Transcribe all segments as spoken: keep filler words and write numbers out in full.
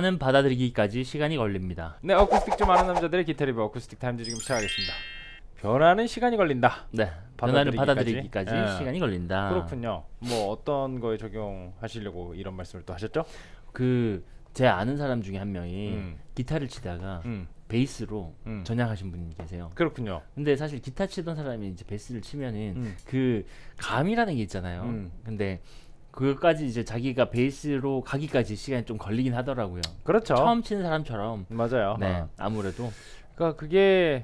변화는 받아들이기까지 시간이 걸립니다. 네, 어쿠스틱 좀 아는 남자들의 기타 리뷰 어쿠스틱 타임즈 지금 시작하겠습니다. 변화는 시간이 걸린다. 네, 변화를 받아들이기까지 예. 시간이 걸린다. 그렇군요. 뭐 어떤 거에 적용하시려고 이런 말씀을 또 하셨죠? 그 제 아는 사람 중에 한 명이 음. 기타를 치다가 음. 베이스로 음. 전향하신 분이 계세요. 그렇군요. 근데 사실 기타 치던 사람이 이제 베이스를 치면은 음. 그 감이라는 게 있잖아요. 음. 근데 그것까지 이제 자기가 베이스로 가기까지 시간이 좀 걸리긴 하더라고요. 그렇죠. 처음 치는 사람처럼. 맞아요. 네, 어. 아무래도. 그러니까 그게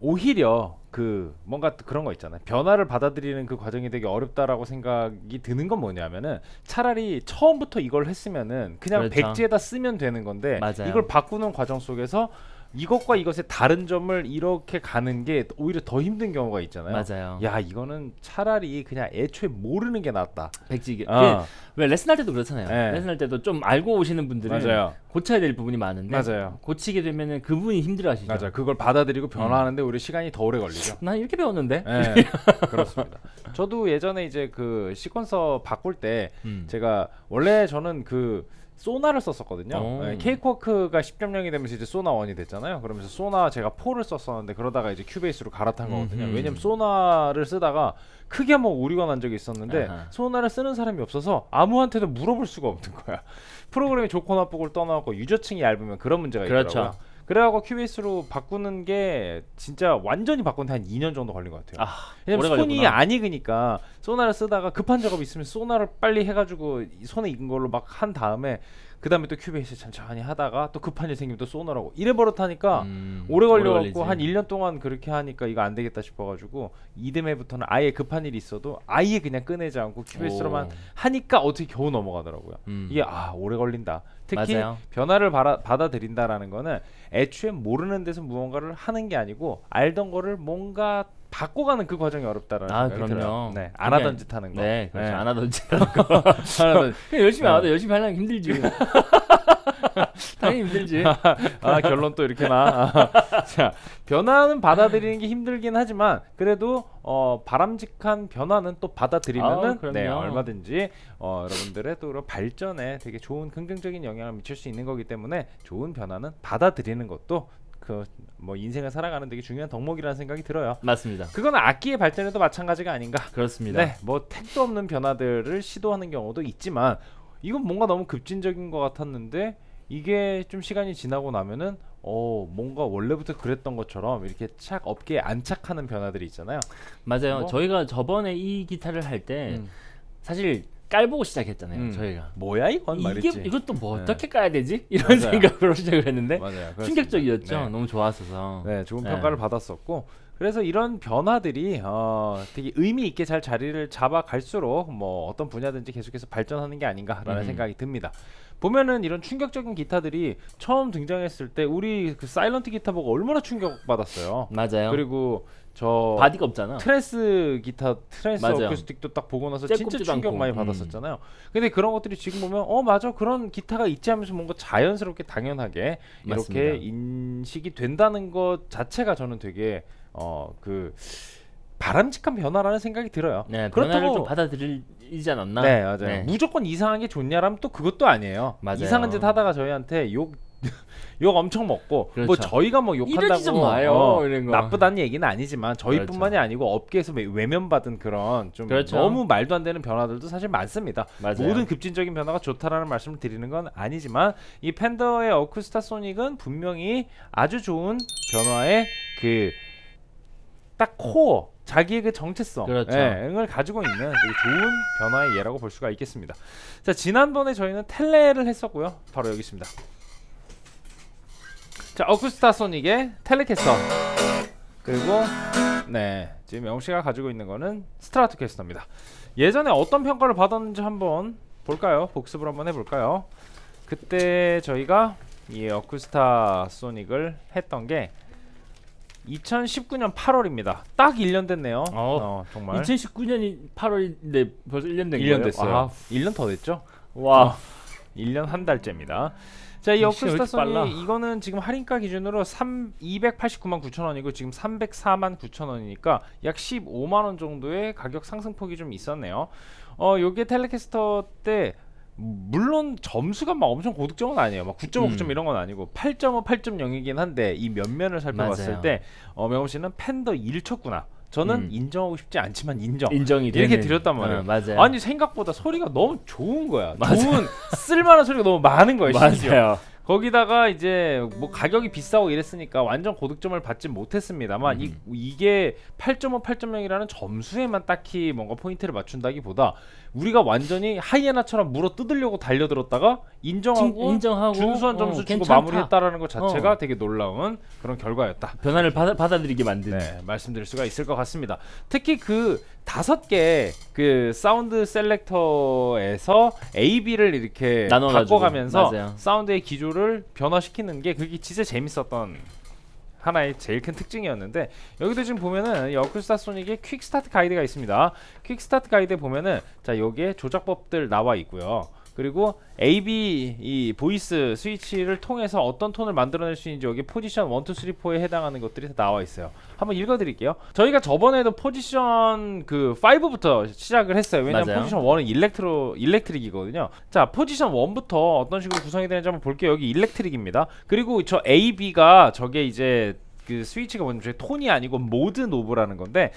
오히려 그 뭔가 그런 거 있잖아요. 변화를 받아들이는 그 과정이 되게 어렵다라고 생각이 드는 건 뭐냐면은 차라리 처음부터 이걸 했으면은 그냥 그렇죠. 백지에다 쓰면 되는 건데 맞아요. 이걸 바꾸는 과정 속에서 이것과 이것의 다른 점을 이렇게 가는 게 오히려 더 힘든 경우가 있잖아요. 맞아요. 야, 이거는 차라리 그냥 애초에 모르는 게 낫다. 백지. 어. 왜 레슨 할 때도 그렇잖아요. 네. 레슨 할 때도 좀 알고 오시는 분들은 맞아요. 고쳐야 될 부분이 많은데 맞아요. 고치게 되면은 그분이 힘들어하시죠. 맞아. 그걸 받아들이고 변화하는데 음. 오히려 시간이 더 오래 걸리죠. 난 이렇게 배웠는데. 네, 그렇습니다. 저도 예전에 이제 그 시퀀서 바꿀 때 음. 제가 원래 저는 그 소나를 썼었거든요. 네, 케이크워크가 십 점 영이 되면서 이제 소나 원이 됐잖아요. 그러면서 소나 제가 사를 썼었는데 그러다가 이제 큐베이스로 갈아탄 거거든요. 음흠. 왜냐면 소나를 쓰다가 크게 한번 오류가 난 적이 있었는데 아하. 소나를 쓰는 사람이 없어서 아무한테도 물어볼 수가 없는 거야. 프로그램이 좋고 나쁘고를 떠나고 유저층이 얇으면 그런 문제가 그렇죠. 있더라고요. 그래갖고 큐베이스로 바꾸는 게 진짜 완전히 바꾸는데 한 이 년 정도 걸린 것 같아요. 아, 왜냐면 오래 손이 걸렸구나. 안 익으니까 소나를 쓰다가 급한 작업이 있으면 소나를 빨리 해가지고 손에 익은 걸로 막 한 다음에 그 다음에 또 큐베이스 천천히 하다가 또 급한 일 생기면 또 소나라고 이래 버릇하니까 음, 오래 오래 걸려갖고 걸리지. 한 일 년 동안 그렇게 하니까 이거 안 되겠다 싶어가지고 이듬해부터는 아예 급한 일이 있어도 아예 그냥 꺼내지 않고 큐베이스로만 오. 하니까 어떻게 겨우 넘어가더라고요. 음. 이게 아 오래 걸린다. 특히 맞아요. 변화를 받아, 받아들인다라는 거는 애초에 모르는 데서 무언가를 하는 게 아니고 알던 거를 뭔가 바꿔가는 그 과정이 어렵다라는 아, 생각이 그럼요. 들어요. 네, 안 그게- 하던 짓 하는 거. 네, 그렇죠. 네. 안 하던 짓 하는 거. 안 하던 그냥 열심히 안 네. 하다 열심히 하려면 힘들지. 당연히 힘들지. 아, 결론 또 이렇게 나. 아, 자, 변화는 받아들이는 게 힘들긴 하지만 그래도 어, 바람직한 변화는 또 받아들이면은 아, 그럼요. 네, 얼마든지 어, 여러분들의 또 그런 발전에 되게 좋은 긍정적인 영향을 미칠 수 있는 거기 때문에 좋은 변화는 받아들이는 것도 그 뭐 인생을 살아가는 되게 중요한 덕목이라는 생각이 들어요. 맞습니다. 그건 악기의 발전에도 마찬가지가 아닌가. 그렇습니다. 네, 뭐 택도 없는 변화들을 시도하는 경우도 있지만 이건 뭔가 너무 급진적인 것 같았는데 이게 좀 시간이 지나고 나면은 어 뭔가 원래부터 그랬던 것처럼 이렇게 착 업계에 안착하는 변화들이 있잖아요. 맞아요. 뭐? 저희가 저번에 이 기타를 할 때 음. 사실 깔보고 시작했잖아요. 음. 저희가. 뭐야 이건 이게 말이지. 이것도 뭐 네. 어떻게 까야 되지? 이런 맞아요. 생각으로 시작을 했는데 맞아요. 그렇습니다. 충격적이었죠. 네. 너무 좋았어서. 네, 좋은 네. 평가를 받았었고 그래서 이런 변화들이 어, 되게 의미 있게 잘 자리를 잡아갈수록 뭐 어떤 분야든지 계속해서 발전하는 게 아닌가라는 음. 생각이 듭니다. 보면은 이런 충격적인 기타들이 처음 등장했을 때 우리 그 사일런트 기타 보고 얼마나 충격받았어요. 맞아요. 그리고 저 바디가 없잖아. 트랜스 기타, 트랜스 맞아요. 어쿠스틱도 딱 보고 나서 진짜 째꼽지도 충격 않고. 많이 음. 받았었잖아요. 근데 그런 것들이 지금 보면 어 맞아 그런 기타가 있지 하면서 뭔가 자연스럽게 당연하게 맞습니다. 이렇게 인식이 된다는 것 자체가 저는 되게 어 그 바람직한 변화라는 생각이 들어요. 네, 변화를 그렇다고 좀 받아들이지 않았나? 네 맞아요. 네. 무조건 이상한 게 좋냐라면 또 그것도 아니에요. 맞아요. 이상한 짓 하다가 저희한테 욕 욕 엄청 먹고 그렇죠. 뭐 저희가 뭐 욕한다고 이러지 좀 마요, 어, 이런 거. 나쁘다는 얘기는 아니지만 저희뿐만이 그렇죠. 아니고 업계에서 외- 외면받은 그런 좀 그렇죠. 너무 말도 안 되는 변화들도 사실 많습니다. 맞아요. 모든 급진적인 변화가 좋다라는 말씀을 드리는 건 아니지만 이 팬더의 어쿠스타 소닉은 분명히 아주 좋은 변화의 그 딱 코어 자기의 그 정체성 그렇죠. 예, 을 가지고 있는 되게 좋은 변화의 예라고 볼 수가 있겠습니다. 자, 지난번에 저희는 텔레를 했었고요. 바로 여기 있습니다. 자, 어쿠스타 소닉의 텔레캐스터 그리고 네 지금 영씨가 가지고 있는 거는 스트라토캐스터입니다. 예전에 어떤 평가를 받았는지 한번 볼까요? 복습을 한번 해볼까요? 그때 저희가 이 어쿠스타 소닉을 했던 게 이천십구 년 팔월입니다. 딱 일 년 됐네요. 어, 어, 정말 이천십구 년이 팔월인데 벌써 일 년 된 일 거예요? 년 됐어요. 아, 일 년 더 됐죠? 와. 어, 일 년 한 달째입니다. 자, 이 역시 왜 어쿠스타 이렇게 빨라? 소닉 이거는 지금 할인가 기준으로 이백팔십구만 구천 원이고 지금 삼백사만 구천 원이니까 약 십오만 원 정도의 가격 상승폭이 좀 있었네요. 어, 요게 텔레캐스터 때 물론 점수가 막 엄청 고득점은 아니에요. 막 구 점 오 점 음. 이런 건 아니고 팔 점 오, 팔 점 영이긴 한데 이 면면을 살펴봤을 맞아요. 때 어, 명호 씨는 팬더 일 쳤구나. 저는 음. 인정하고 싶지 않지만 인정. 인정이 이렇게 되는. 드렸단 말이에요. 어, 맞아요. 아니 생각보다 소리가 너무 좋은 거야. 맞아요. 좋은 쓸만한 소리가 너무 많은 거예요. 심지어. 맞아요. 거기다가 이제 뭐 가격이 비싸고 이랬으니까 완전 고득점을 받지 못했습니다만 이, 음. 이게 팔 점 오, 팔 점 영이라는 점수에만 딱히 뭔가 포인트를 맞춘다기보다 우리가 완전히 하이에나처럼 물어 뜯으려고 달려들었다가 인정하고, 인정하고 준수한 점수 어, 주고 괜찮다. 마무리했다라는 것 자체가 어. 되게 놀라운 그런 결과였다. 변화를 받아, 받아들이게 만든. 네, 말씀드릴 수가 있을 것 같습니다. 특히 그 다섯 개 그 사운드 셀렉터에서 A, B를 이렇게 나눠가지고. 바꿔가면서 맞아요. 사운드의 기조를 변화시키는 게 그게 진짜 재밌었던 하나의 제일 큰 특징이었는데 여기도 지금 보면은 이 어쿠스타 소닉의 퀵 스타트 가이드가 있습니다. 퀵 스타트 가이드에 보면은 자 여기에 조작법들 나와 있고요. 그리고 A, B 이 보이스 스위치를 통해서 어떤 톤을 만들어낼 수 있는지 여기 포지션 일, 이, 삼, 사에 해당하는 것들이 다 나와 있어요. 한번 읽어드릴게요. 저희가 저번에도 포지션 그 오부터 시작을 했어요. 왜냐면 맞아요. 포지션 일은 일렉트로 일렉트릭이거든요. 자 포지션 일부터 어떤 식으로 구성이 되는지 한번 볼게요. 여기 일렉트릭입니다. 그리고 저 A, B가 저게 이제 그 스위치가 뭐냐면 톤이 아니고 모드 노브라는 건데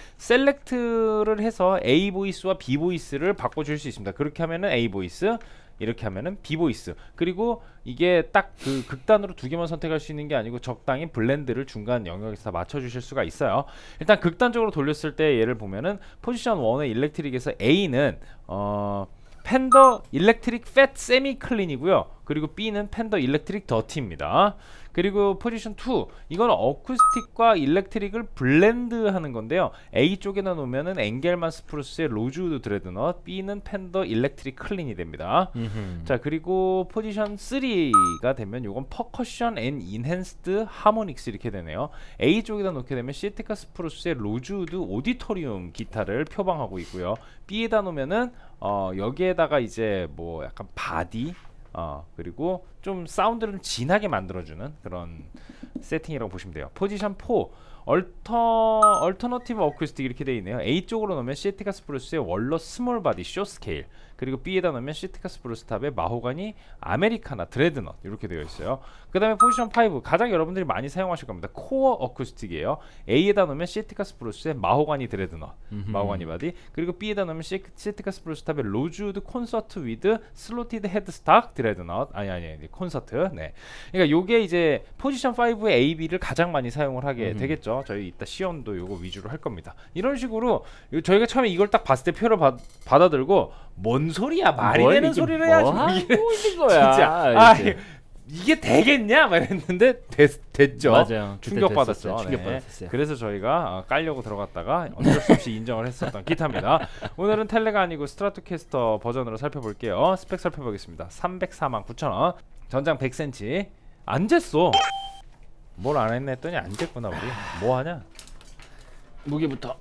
셀렉트를 해서 A 보이스와 B 보이스를 바꿔줄 수 있습니다. 그렇게 하면은 A 보이스, 이렇게 하면은 B 보이스. 그리고 이게 딱 그 극단으로 두 개만 선택할 수 있는 게 아니고 적당히 블렌드를 중간 영역에서 맞춰주실 수가 있어요. 일단 극단적으로 돌렸을 때 예를 보면은 포지션 일의 일렉트릭에서 A는 어 팬더 일렉트릭 팻 세미 클린이고요. 그리고 B는 팬더 일렉트릭 더티입니다. 그리고 포지션 이 이거는 어쿠스틱과 일렉트릭을 블렌드하는 건데요. A 쪽에다 놓으면은 엥겔만 스프루스의 로즈우드 드레드넛, B는 팬더 일렉트릭 클린이 됩니다. 음흠. 자 그리고 포지션 삼가 되면 요건 퍼커션 앤 인핸스드 하모닉스 이렇게 되네요. A 쪽에다 놓게 되면 시티카 스프루스의 로즈우드 오디토리움 기타를 표방하고 있고요. B에다 놓으면은 어 여기에다가 이제 뭐 약간 바디 어 그리고 좀 사운드를 진하게 만들어주는 그런 세팅이라고 보시면 돼요. 포지션 사 얼터 얼터너티브 어쿠스틱 이렇게 되어 있네요. A 쪽으로 넣으면 시티카 스프루스의 월러 스몰 바디 쇼 스케일, 그리고 B에다 넣으면 시티카 스프루스 탑의 마호가니 아메리카나 드레드넛 이렇게 되어 있어요. 그 다음에 포지션 오 가장 여러분들이 많이 사용하실 겁니다. 코어 어쿠스틱이에요. A에다 넣으면 시티카 스프루스의 마호가니 드레드넛, 음흠. 마호가니 바디, 그리고 B에다 넣으면 시, 시티카 스프루스 탑의 로즈우드 콘서트 위드 슬로티드 헤드스탁 드레드넛, 아니 아니 아니 콘서트. 네, 그러니까 요게 이제 포지션 오의 A, B를 가장 많이 사용을 하게 음흠. 되겠죠. 저희 이따 시연도 요거 위주로 할 겁니다. 이런 식으로 요- 저희가 처음에 이걸 딱 봤을 때 표를 받, 받아들고 뭔 소리야 말이 뭘 되는 이게 소리를 뭐 해야지 하고 이게 있는 거야. 진짜 아 이렇게. 이게 되겠냐 막 이랬는데 됐, 됐죠. 맞아요. 충격받았죠. 됐었어요. 네. 충격받았어요. 그래서 저희가 어, 깔려고 들어갔다가 어쩔 수 없이 인정을 했었던 기타입니다. 오늘은 텔레가 아니고 스트라토캐스터 버전으로 살펴볼게요. 스펙 살펴보겠습니다. 삼백사만 구천 원, 전장 백 센티미터. 안 쟀어. 뭘 안 했네 했더니 안 쟀구나 우리. 뭐 하냐? 무게부터.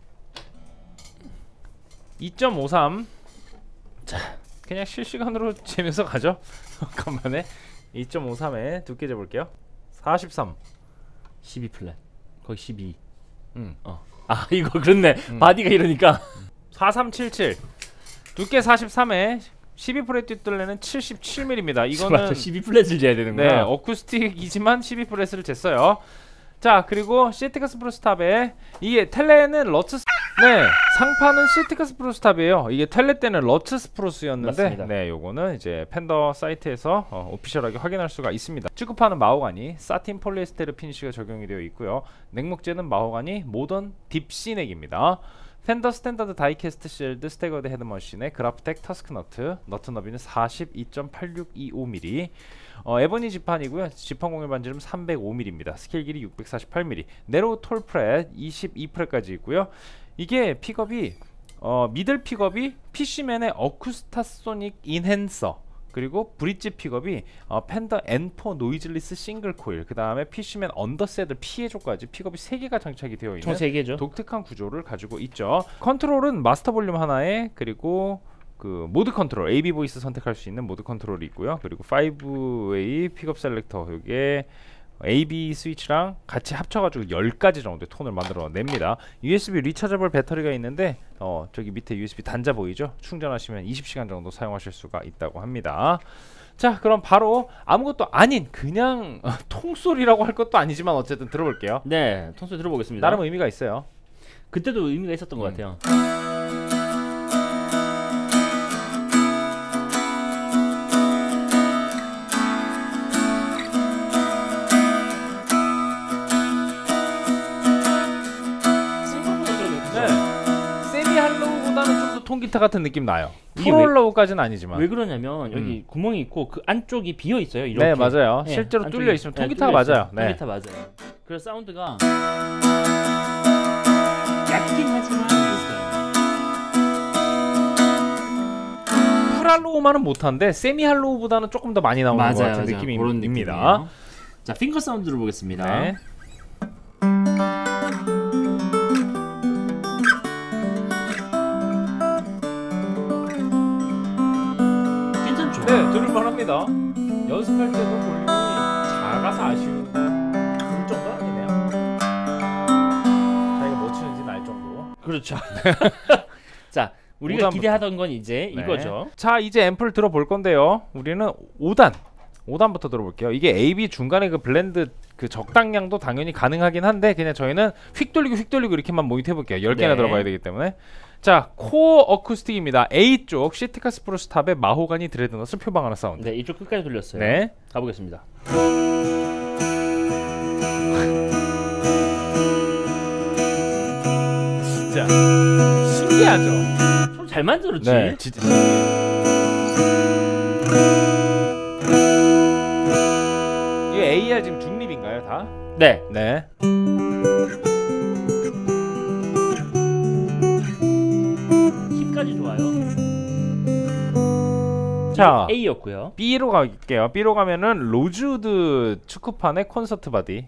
이 점 오삼. 자, 그냥 실시간으로 재면서 가죠. 간만에 이 점 오삼에 두께 재볼게요. 사십삼. 십이 플랫. 거기 십이. 음. 어. 아 이거 그렇네. 음. 바디가 이러니까. 사삼칠칠. 두께 사십삼에 십이 프렛 뒷둘레는 칠십칠 밀리미터. 이거는 십이 플랫을 재야 되는구나. 네, 어쿠스틱이지만 십이 프렛을 쟀어요. 자, 그리고 시티카 스프루스 탑에 이게 텔레는 러츠 스... 네, 상판은 시티카 스프루스 탑이에요. 이게 텔레 때는 러츠 스프루스였는데 맞습니다. 네, 요거는 이제 팬더 사이트에서 어, 오피셜하게 확인할 수가 있습니다. 취급하는 마호가니 사틴 폴리에스테르 피니쉬가 적용이 되어 있고요. 넥목재는 마호가니 모던 딥시넥입니다. 펜더 스탠다드 다이캐스트 실드 스태거드 헤드머신의 그라프텍 터스크너트, 너트 너비는 사십이 점 팔육이오 밀리미터. 어, 에버니 지판이고요. 지판 공유 반지름 삼백오 밀리미터입니다. 스케일 길이 육백사십팔 밀리미터. 네로우 톨 프렛 이십이 프렛까지 있고요. 이게 픽업이 어, 미들 픽업이 피시맨의 어쿠스타소닉 인핸서, 그리고 브릿지 픽업이 어, 팬더 엔 포 노이즐리스 싱글 코일, 그 다음에 피시맨 언더세들 피에조까지 픽업이 세 개가 장착이 되어 있는 총 세 개죠. 독특한 구조를 가지고 있죠. 컨트롤은 마스터 볼륨 하나에, 그리고 그 모드 컨트롤 에이비 보이스 선택할 수 있는 모드 컨트롤이 있고요. 그리고 파이브 웨이 픽업 셀렉터, 이게 에이비 스위치랑 같이 합쳐가지고 열 가지 정도의 톤을 만들어냅니다. 유에스비 리차저블 배터리가 있는데 어, 저기 밑에 유에스비 단자 보이죠? 충전하시면 이십 시간 정도 사용하실 수가 있다고 합니다. 자, 그럼 바로 아무것도 아닌 그냥 어, 통소리라고 할 것도 아니지만 어쨌든 들어볼게요. 네, 통소리 들어보겠습니다. 나름 의미가 있어요. 그때도 의미가 있었던 것 음. 같아요. 통기타 같은 느낌 나요. 이게 프롤로우까지는 아니지만. 왜 그러냐면 여기 음. 구멍이 있고 그 안쪽이 비어 있어요. 이렇게. 네, 맞아요. 네, 실제로 안쪽이- 뚫려 있으면 네, 통기타가 뚫려 있어요. 맞아요. 네. 통기타 맞아요. 그래서 사운드가 얇긴 하지만 있어요. 풀할로우만은 못한데 세미 할로우보다는 조금 더 많이 나오는 맞아요, 것 같은 맞아요. 그런 느낌입니다. 느낌이에요. 자, 핑거 사운드를 보겠습니다. 네. 괜찮죠? 네, 들을만합니다. 연습할 때도 볼륨이 작아서 아쉬운 그런 정도 아니네요. 자기가 뭐 치는지 알 정도. 그렇죠. 자, 우리가 오 단부터. 기대하던 건 이제 네. 이거죠. 자, 이제 앰플 들어볼 건데요. 우리는 오 단. 오 단부터 들어볼게요. 이게 에이비 중간에 그 블렌드 그 적당량도 당연히 가능하긴 한데 그냥 저희는 휙 돌리고 휙 돌리고 이렇게만 모니터 해볼게요. 열 개나 네. 들어가야 되기 때문에. 자, 코어 어쿠스틱입니다. A 쪽 시티카 스프루스 탑에 마호가니 드레드넛을 표방하는 사운드. 네, 이쪽 끝까지 돌렸어요. 네. 가보겠습니다. 진짜 신기하죠. 손 잘 만들었지. 네, 진짜. 이거 에이알 지금 중립인가요, 다? 네. 네. 힘까지 좋아요. 자, A였고요. B로 갈게요. B로 가면은 로즈우드 축구판의 콘서트 바디.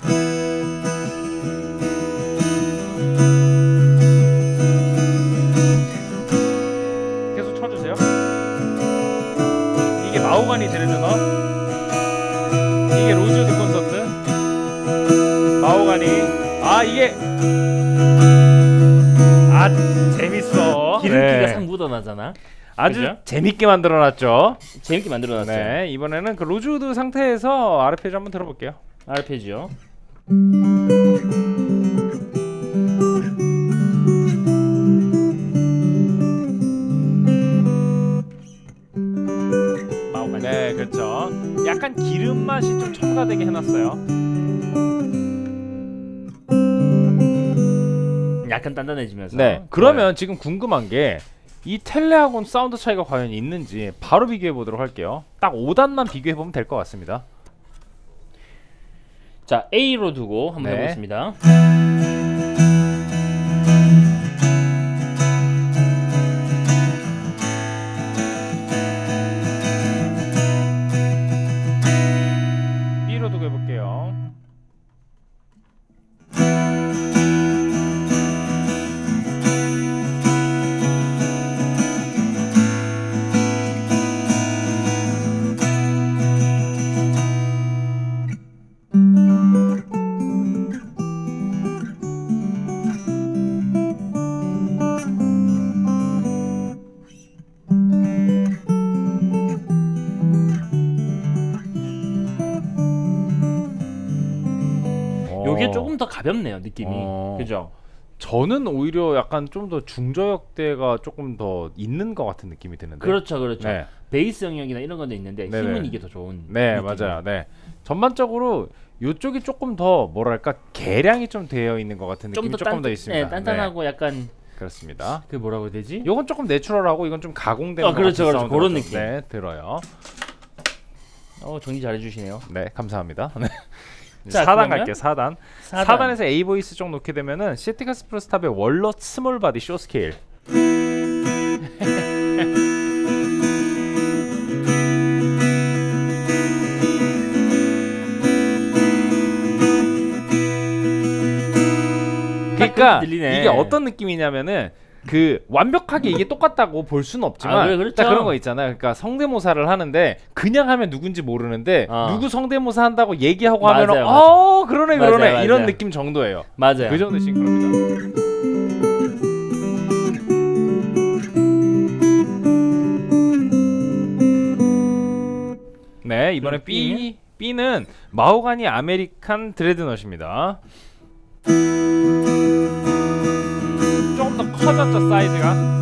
계속 쳐주세요. 이게 마호가니 드레드넛. 이게 로즈우드 콘서트. 마호가니. 아, 이게 아 재밌어. 기름기가 네. 상 묻어나잖아. 아주 그죠? 재밌게 만들어놨죠. 재밌게 만들어놨죠. 네, 이번에는 그 로즈우드 상태에서 아르페지오 한번 들어볼게요. 아르페지오. 마오가니. 네, 그렇죠. 약간 기름 맛이 좀 첨가되게 해놨어요. 약간 단단해지면서. 네, 그러면 지금 궁금한 게 이 텔레하고는 사운드 차이가 과연 있는지 바로 비교해 보도록 할게요. 딱 오 단만 비교해 보면 될 것 같습니다. 자, A로 두고 한번 네. 해보겠습니다. B로 두고 해볼게요. 요게 어. 조금 더 가볍네요, 느낌이. 어. 그죠? 저는 오히려 약간 좀 더 중저역대가 조금 더 있는 것 같은 느낌이 드는데. 그렇죠, 그렇죠. 네, 베이스 영역이나 이런 건데 있는데 네네. 힘은 이게 더 좋은. 네, 느낌이에요. 맞아요. 네, 전반적으로 이쪽이 조금 더 뭐랄까 개량이 좀 되어 있는 것 같은 느낌이 좀더 조금 단, 더 있습니다. 네, 단단하고 약간 네, 그렇습니다. 그 뭐라고 해야 되지? 요건 조금 내추럴하고 이건 좀 가공된 어, 것 그렇죠, 같은 그렇죠. 사운드가 그런 좀, 느낌. 네, 들어요. 어, 정리 잘해 주시네요. 네, 감사합니다. 네. 자, 사 단 그러면 갈게요. 사 단. 사 단. 사 단에서 A 보이스 쪽 놓게 되면은 시티카 스프루스 탑의 월넛 스몰 바디 쇼 스케일. 그러니까 들리네. 이게 어떤 느낌이냐면은 그 완벽하게 이게 똑같다고 볼 수는 없지만 아, 그래, 그렇죠. 딱 그런 거 있잖아요. 그러니까 성대모사를 하는데 그냥 하면 누군지 모르는데 어. 누구 성대모사 한다고 얘기하고 맞아요, 하면 맞아요. 어 그러네 맞아요, 그러네 맞아요. 이런 느낌 정도예요. 맞아요. 그 정도 싱크로입니다. 네, 이번에 B B는 마호가니 아메리칸 드레드넛입니다. 조금 더 커졌죠 사이즈가.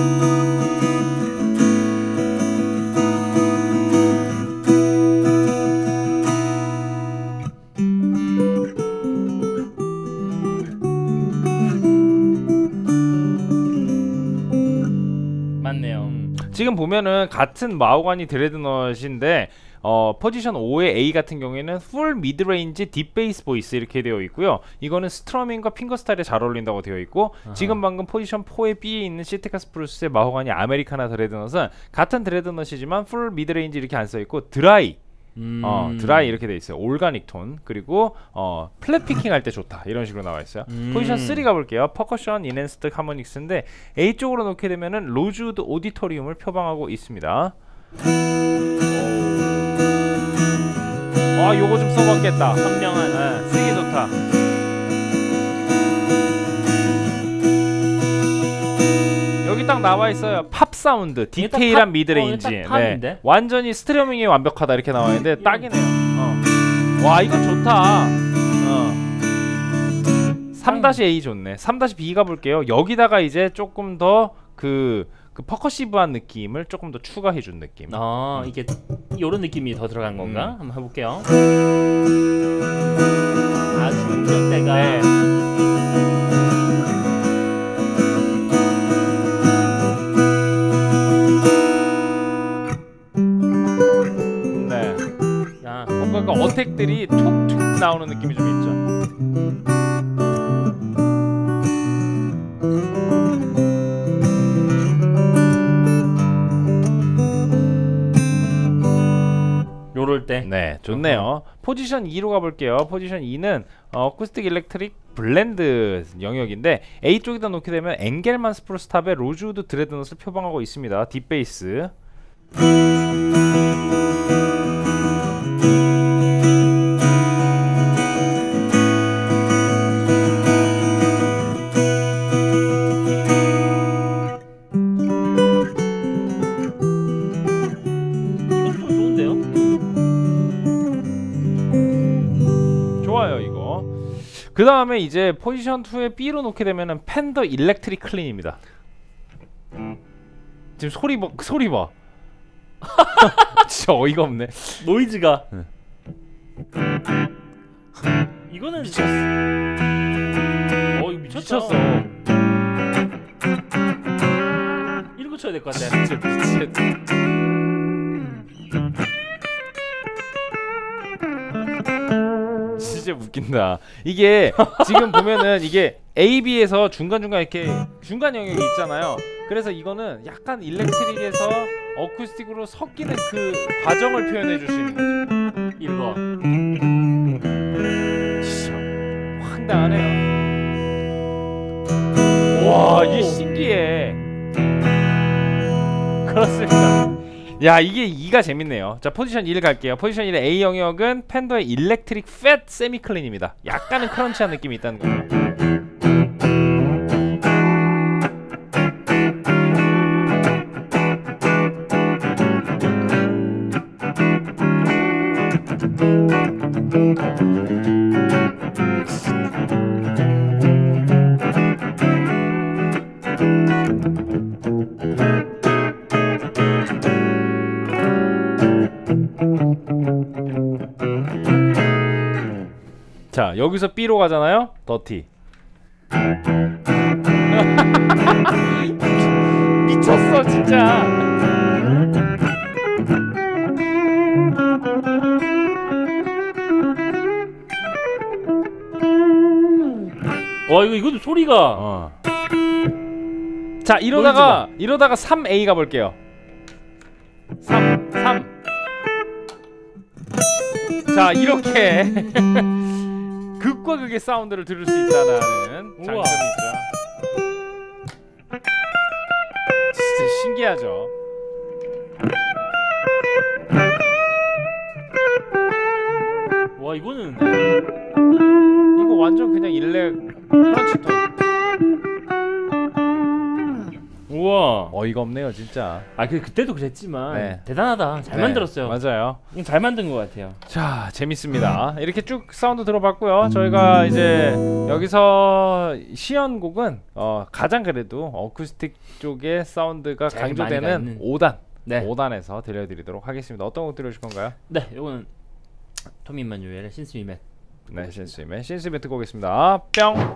맞네요. 음, 지금 보면은 같은 마호가니 드레드넛인데 어, 포지션 오의 A 같은 경우에는 풀 미드레인지 딥 베이스 보이스 이렇게 되어 있고요. 이거는 스트러밍과 핑거스타일에 잘 어울린다고 되어 있고 아하. 지금 방금 포지션 사의 B에 있는 시티카 스프루스의 마호가니 아메리카나 드레드넛은 같은 드레드넛이지만 풀 미드레인지 이렇게 안 써 있고 드라이 음. 어, 드라이 이렇게 돼 있어요. 올가닉 톤 그리고 어, 플랫 피킹 할 때 좋다 이런 식으로 나와 있어요. 음. 포지션 쓰리 가볼게요. 퍼커션 인핸스드 하모닉스인데 A 쪽으로 놓게 되면은 로즈우드 오디토리움을 표방하고 있습니다. 아 요거 좀 써봤겠다. 선명한. 네, 쓰기 좋다. 여기 딱 나와 있어요. 팝 사운드, 이게 딱 디테일한 팝- 미드레인지. 어, 이게 딱 팝인데? 네, 완전히 스트리밍이 완벽하다 이렇게 나와 있는데 딱이네요. 어. 와 이거 좋다. 어. 삼 A 좋네. 삼 B 가볼게요. 여기다가 이제 조금 더 그 그 퍼커시브한 느낌을 조금 더 추가해준 느낌. 어, 이게 요런 느낌이 더 들어간 건가? 음. 한번 해볼게요. 아, 중음역대가. 네. 네. 야, 뭔가 그 어택들이 툭툭 나오는 느낌이 좀 있죠. 요럴 때. 네, 좋네요. 포지션 이로 가볼게요. 포지션 이는 어, 어쿠스틱 일렉트릭 블렌드 영역인데 A 쪽에다 놓게 되면 엥겔만 스프루스탑의 로즈우드 드레드넛을 표방하고 있습니다. 딥베이스. 이건 좀 좋은데요? 좋아요 이거. 그 다음에 이제 포지션 이에 B로 놓게 되면은 팬더 일렉트릭 클린입니다. 지금 소리 봐, 소리 봐. 진짜 어이가 없네. 노이즈가. 네. 이거는 미쳤어. 어, 이거 미쳤다. 미쳤어. 이런 거 쳐야 될 것 같아. 진짜 미쳤다. 진짜 웃긴다. 이게 지금 보면은 이게 A, B에서 중간중간 이렇게 중간 영역이 있잖아요. 그래서 이거는 약간 일렉트릭에서 어쿠스틱으로 섞이는 그 과정을 표현해 줄 수 있는 거죠. 이거. 진짜 황당하네요. 와 이게 신기해. 그렇습니다. 야 이게 이가 재밌네요. 자 포지션 일 갈게요. 포지션 일의 A 영역은 팬더의 일렉트릭 팻 세미클린입니다. 약간은 크런치한 느낌이 있다는 거예요. 자 여기서 B로 가잖아요. 더티. 미쳤어 진짜. 와, 이거 이것도 소리가. 어. 자 이러다가 이러다가 삼 A 가볼게요. 삼 삼. 자 이렇게 극과 극의 사운드를 들을 수 있다는 장점이 우와. 있죠. 신기하죠. 와 이거는 이거 완전 그냥 일렉 크런치 톤. 우와. 어이가 없네요 진짜. 아 그 그때도 그랬지만 네. 대단하다. 잘 네, 만들었어요. 맞아요. 이건 잘 만든 것 같아요. 자 재밌습니다. 이렇게 쭉 사운드 들어봤고요. 저희가 이제 여기서 시연곡은 어, 가장 그래도 어쿠스틱 쪽의 사운드가 제일 많이 가 강조되는 있는. 오 단 네. 오 단에서 들려드리도록 하겠습니다. 어떤 곡 들려주실 건가요? 네, 이거는 토미 이마누엘의 신스위맨. 네, 신스맨 신스맨 듣고 오겠습니다. 뿅.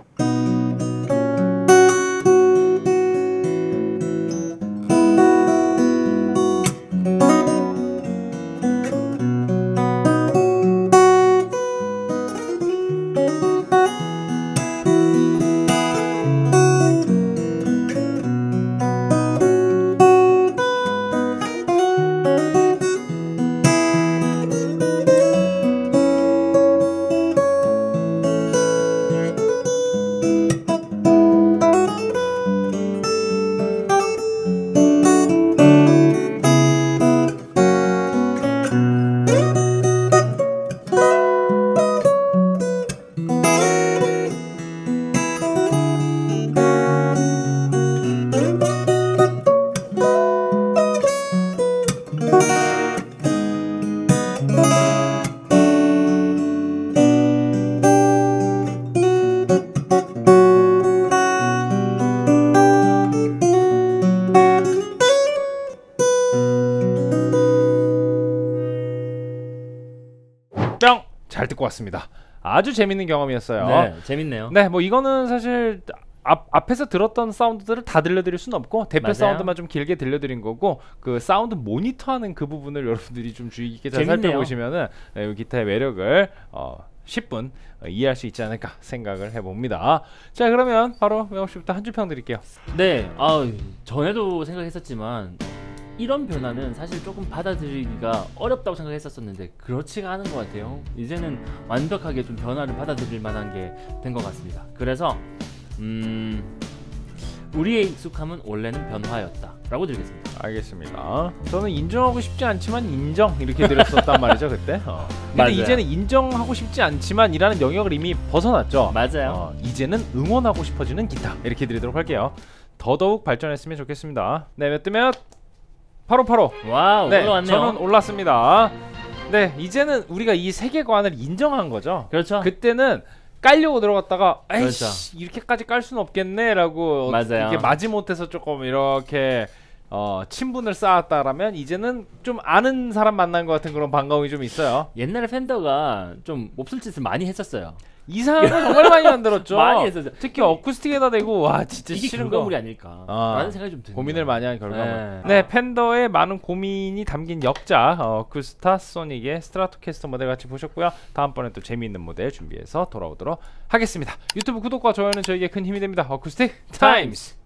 뿅! 잘 듣고 왔습니다. 아주 재밌는 경험이었어요. 네, 재밌네요. 네, 뭐 이거는 사실 앞, 앞에서 들었던 사운드들을 다 들려드릴 수는 없고 대표 맞아요. 사운드만 좀 길게 들려드린 거고 그 사운드 모니터하는 그 부분을 여러분들이 좀 주의 깊게 잘 재밌네요. 살펴보시면은 네, 이 기타의 매력을 어, 십 분 어, 이해할 수 있지 않을까 생각을 해봅니다. 자 그러면 바로 명호 씨부터 한 줄 평 드릴게요. 네, 아 전에도 생각했었지만 이런 변화는 사실 조금 받아들이기가 어렵다고 생각했었었는데 그렇지가 않은 것 같아요. 이제는 완벽하게 좀 변화를 받아들일 만한 게 된 것 같습니다. 그래서 음, 우리의 익숙함은 원래는 변화였다 라고 드리겠습니다. 알겠습니다. 저는 인정하고 싶지 않지만 인정 이렇게 드렸었단 말이죠 그때. 어. 근데 맞아요. 이제는 인정하고 싶지 않지만 이라는 영역을 이미 벗어났죠. 맞아요. 어, 이제는 응원하고 싶어지는 기타 이렇게 드리도록 할게요. 더더욱 발전했으면 좋겠습니다. 네, 몇 대 몇? 팔오팔오. 와우, 네, 올라왔네요. 저는 올랐습니다. 네, 이제는 우리가 이 세계관을 인정한 거죠. 그렇죠. 그때는 깔려고 들어갔다가 에이씨 그렇죠. 이렇게까지 깔 수는 없겠네라고 맞아요. 이렇게 마지못해서 조금 이렇게 어, 친분을 쌓았다라면 이제는 좀 아는 사람 만난 것 같은 그런 반가움이 좀 있어요. 옛날에 팬더가 좀 몹쓸 짓을 많이 했었어요. 이상한 거 정말 많이 만들었죠. 많이 했었죠. 특히 어쿠스틱에다 대고 와 진짜 이게 싫은 결과물이 거. 아닐까 아, 라는 생각이 좀 듭니다. 고민을 많이 한 결과물. 네. 네, 팬더의 많은 고민이 담긴 역작 어, 어쿠스타 소닉의 스트라토캐스터 모델 같이 보셨고요. 다음번에 또 재미있는 모델 준비해서 돌아오도록 하겠습니다. 유튜브 구독과 좋아요는 저에게 큰 힘이 됩니다. 어쿠스틱 타임스.